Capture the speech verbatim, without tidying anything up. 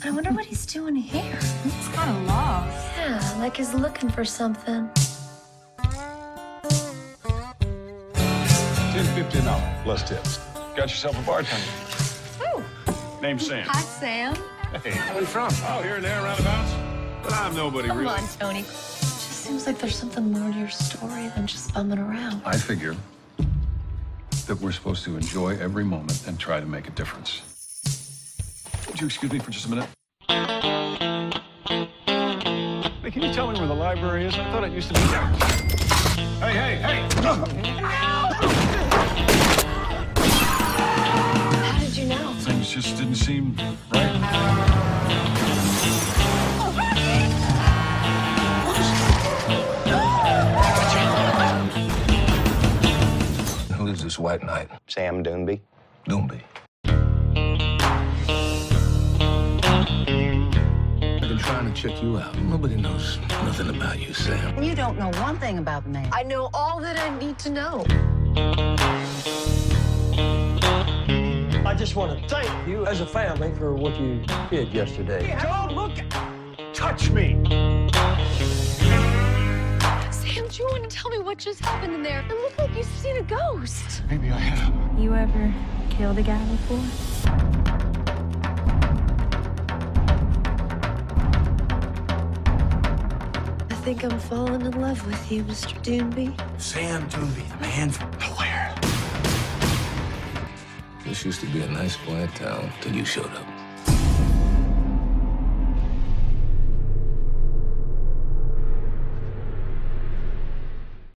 I wonder what he's doing here. He's kind of lost. Yeah, like he's looking for something. ten fifty an hour, plus tips. Got yourself a bartender. Oh. Name's Sam. Hi, Sam. Hey, where you from? Oh, here and there, roundabouts. But I'm nobody Come really. on, Tony. It just seems like there's something more to your story than just bumming around. I figure that we're supposed to enjoy every moment and try to make a difference. Would you excuse me for just a minute? Hey, can you tell me where the library is? I thought it used to be there. Hey, hey, hey! How did you know? Things just didn't seem right. Who is this white knight? Sam Doonby. Doomby. I've been trying to check you out. Nobody knows nothing about you, Sam. You don't know one thing about the man. I know all that I need to know. I just want to thank you as a family for what you did yesterday. Don't look! Touch me! Sam, do you want to tell me what just happened in there? It looked like you've seen a ghost. Maybe I have. You ever killed a guy before? I think I'm falling in love with you, Mister Doonby. Sam Doomby, the man from nowhere. This used to be a nice, quiet town till you showed up.